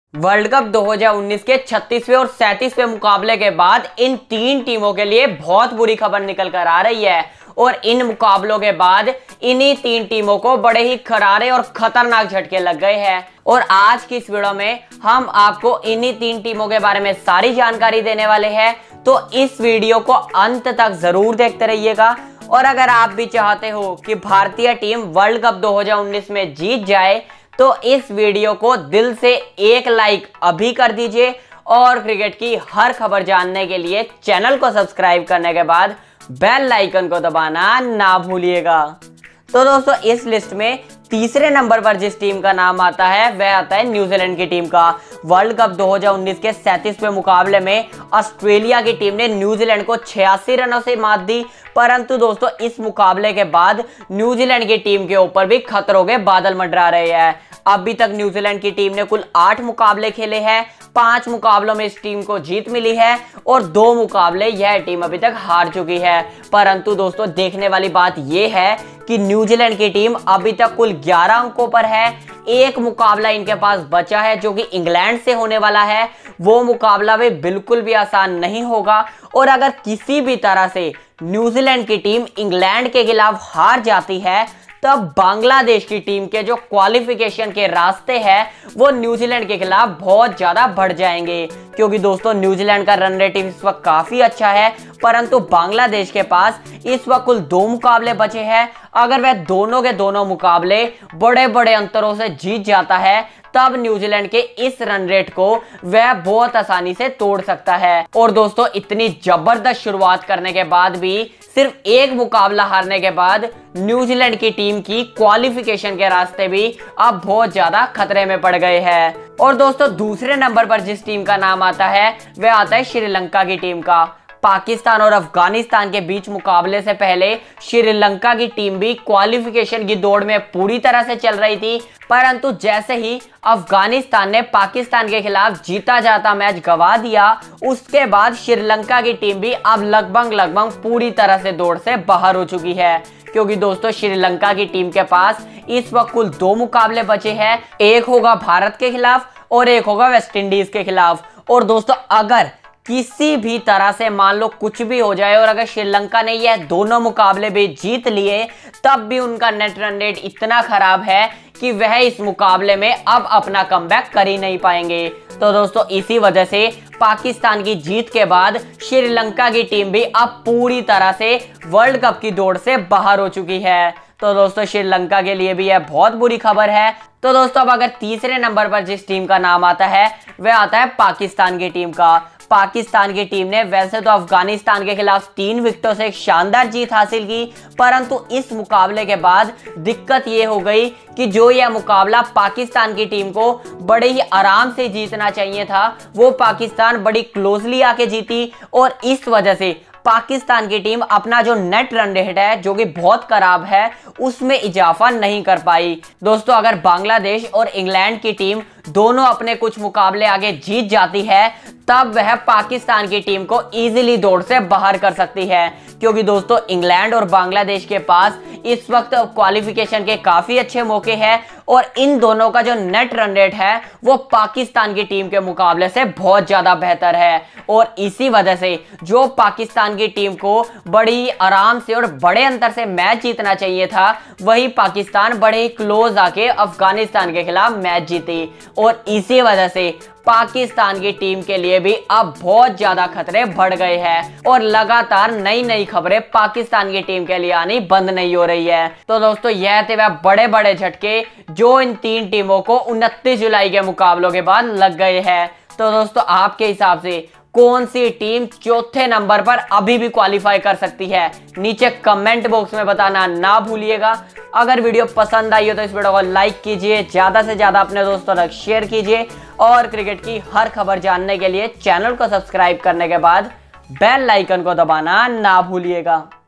World cup 2019 के 36वें और 37वें मुकाबले के बाद इन तीन टीमों के लिए बहुत बुरी खबर निकल कर आ रही है और इन मुकाबलों के बाद इन्हीं तीन टीमों को बड़े ही करारे और खतरनाक झटके लग गए हैं। और आज की इस वीडियो में हम आपको इन्हीं तीन टीमों के बारे में सारी जानकारी देने वाले हैं, तो इस वीडियो को अंत तक जरूर देखते रहिएगा। और अगर आप भी चाहते हो कि भारतीय टीम वर्ल्ड कप 2019 में जीत जाए तो इस वीडियो को दिल से एक लाइक अभी कर दीजिए और क्रिकेट की हर खबर जानने के लिए चैनल को सब्सक्राइब करने के बाद बेल आइकन को दबाना ना भूलिएगा। तो दोस्तों, इस लिस्ट में तीसरे नंबर पर जिस टीम का नाम आता है वह आता है न्यूजीलैंड की टीम का। वर्ल्ड कप 2019 के 37वें मुकाबले में ऑस्ट्रेलिया की टीम ने न्यूजीलैंड को 86 रनों से मात दी, परंतु दोस्तों इस मुकाबले के बाद न्यूजीलैंड की टीम के ऊपर भी खतरों के बादल मंडरा रहे हैं। अभी तक न्यूजीलैंड की टीम ने कुल 8 मुकाबले खेले हैं, 5 मुकाबलों में इस टीम को जीत मिली है और 2 मुकाबले यह टीम अभी तक हार चुकी है। परंतु दोस्तों, देखने वाली बात यह है कि न्यूजीलैंड की टीम अभी तक कुल 11 अंकों पर है। एक मुकाबला इनके पास बचा है जो कि इंग्लैंड से होने वाला है। वो मुकाबला भी बिल्कुल भी आसान नहीं होगा और अगर किसी भी तरह से न्यूजीलैंड की टीम इंग्लैंड के खिलाफ हार जाती है तब बांग्लादेश की टीम के जो क्वालिफिकेशन के रास्ते हैं वो न्यूजीलैंड के खिलाफ बहुत ज्यादा बढ़ जाएंगे, क्योंकि दोस्तों न्यूजीलैंड का रन रेट इस वक्त काफी अच्छा है, परंतु बांग्लादेश के पास इस वक्त कुल 2 मुकाबले बचे हैं। अगर वह दोनों के दोनों मुकाबले बड़े बड़े अंतरों से जीत जाता है तब न्यूजीलैंड के इस रन रेट को वह बहुत आसानी से तोड़ सकता है। और दोस्तों, इतनी जबरदस्त शुरुआत करने के बाद भी सिर्फ एक मुकाबला हारने के बाद न्यूजीलैंड की टीम की क्वालिफिकेशन के रास्ते भी अब बहुत ज्यादा खतरे में पड़ गए हैं। और दोस्तों, दूसरे नंबर पर जिस टीम का नाम आता है वह आता है श्रीलंका की टीम का। पाकिस्तान और अफगानिस्तान के बीच मुकाबले से पहले श्रीलंका की टीम भी क्वालिफिकेशन की दौड़ में पूरी तरह से चल रही थी, परंतु जैसे ही अफगानिस्तान ने पाकिस्तान के खिलाफ जीता जाता मैच गंवा दिया, उसके बाद श्रीलंका की टीम भी अब लगभग पूरी तरह से दौड़ से बाहर हो चुकी है। क्योंकि दोस्तों, श्रीलंका की टीम के पास इस वक्त कुल 2 मुकाबले बचे हैं। एक होगा भारत के खिलाफ और एक होगा वेस्ट इंडीज के खिलाफ। और दोस्तों, अगर किसी भी तरह से मान लो कुछ भी हो जाए और अगर श्रीलंका ने यह दोनों मुकाबले भी जीत लिए तब भी उनका नेट रन रेट इतना खराब है कि वह इस मुकाबले में अब अपना कमबैक कर ही नहीं पाएंगे। तो दोस्तों, इसी वजह से पाकिस्तान की जीत के बाद श्रीलंका की टीम भी अब पूरी तरह से वर्ल्ड कप की दौड़ से बाहर हो चुकी है। तो दोस्तों, श्रीलंका के लिए भी यह बहुत बुरी खबर है। तो दोस्तों, अब अगर तीसरे नंबर पर जिस टीम का नाम आता है वह आता है पाकिस्तान की टीम का। पाकिस्तान की टीम ने वैसे तो अफगानिस्तान के खिलाफ 3 विकेटों से एक शानदार जीत हासिल की, परंतु इस मुकाबले के बाद दिक्कत ये हो गई कि जो यह मुकाबला पाकिस्तान की टीम को बड़े ही आराम से जीतना चाहिए था वो पाकिस्तान बड़ी क्लोजली आके जीती और इस वजह से पाकिस्तान की टीम अपना जो नेट रन रेट है जो कि बहुत खराब है उसमें इजाफा नहीं कर पाई। दोस्तों, अगर बांग्लादेश और इंग्लैंड की टीम दोनों अपने कुछ मुकाबले आगे जीत जाती है तब वह पाकिस्तान की टीम को इजीली दौड़ से बाहर कर सकती है, क्योंकि दोस्तों इंग्लैंड और बांग्लादेश के पास इस वक्त क्वालिफिकेशन के काफी अच्छे मौके हैं और इन दोनों का जो नेट रन रेट है वो पाकिस्तान की टीम के मुकाबले से बहुत ज्यादा बेहतर है। और इसी वजह से जो पाकिस्तान की टीम को बड़ी आराम से और बड़े अंतर से मैच जीतना चाहिए था वही पाकिस्तान बड़े ही क्लोज आके अफगानिस्तान के खिलाफ मैच जीती और इसी वजह से पाकिस्तान की टीम के लिए भी अब बहुत ज्यादा खतरे बढ़ गए हैं और लगातार नई नई खबरें पाकिस्तान की टीम के लिए आनी बंद नहीं हो रही है। तो दोस्तों, यह थे वह बड़े बड़े झटके जो इन तीन टीमों को 29 जुलाई के मुकाबलों के बाद लग गए हैं। तो दोस्तों, आपके हिसाब से कौन सी टीम चौथे नंबर पर अभी भी क्वालिफाई कर सकती है, नीचे कमेंट बॉक्स में बताना ना भूलिएगा। अगर वीडियो पसंद आई हो तो इस वीडियो को लाइक कीजिए, ज्यादा से ज्यादा अपने दोस्तों तक शेयर कीजिए और क्रिकेट की हर खबर जानने के लिए चैनल को सब्सक्राइब करने के बाद बेल आइकन को दबाना ना भूलिएगा।